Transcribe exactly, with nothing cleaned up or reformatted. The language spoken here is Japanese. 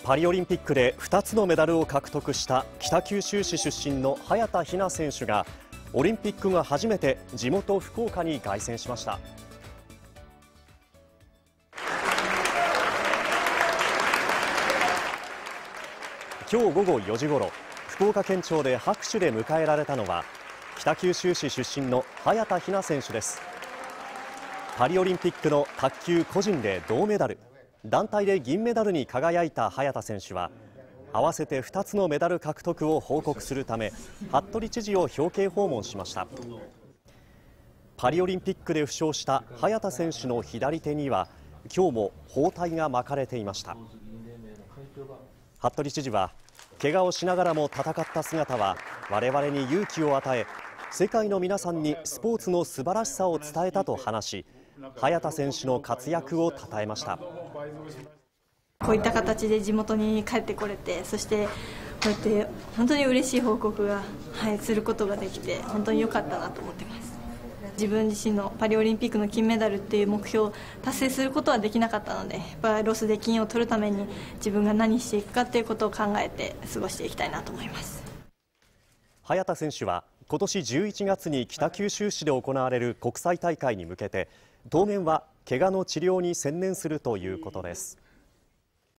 パリオリンピックでふたつのメダルを獲得した北九州市出身の早田ひな選手がオリンピック後初めて地元福岡に凱旋しました。今日午後よじごろ、福岡県庁で拍手で迎えられたのは北九州市出身の早田ひな選手です。パリオリンピックの卓球個人で銅メダル、団体で銀メダルに輝いた早田選手は合わせてふたつのメダル獲得を報告するため服部知事を表敬訪問しました。パリオリンピックで負傷した早田選手の左手には今日も包帯が巻かれていました。服部知事は、怪我をしながらも戦った姿は我々に勇気を与え、世界の皆さんにスポーツの素晴らしさを伝えたと話し、早田選手の活躍を称えました。 こういった形で地元に帰ってこれて、そしてこうやって本当に嬉しい報告が、はい、することができて本当に良かったなと思ってます。自分自身のパリオリンピックの金メダルっていう目標を達成することはできなかったので、やっぱりロスで金を取るために自分が何していくかっていうことを考えて過ごしていきたいなと思います。 早田選手は今年じゅういちがつに北九州市で行われる国際大会に向けて当面は怪我の治療に専念するということです。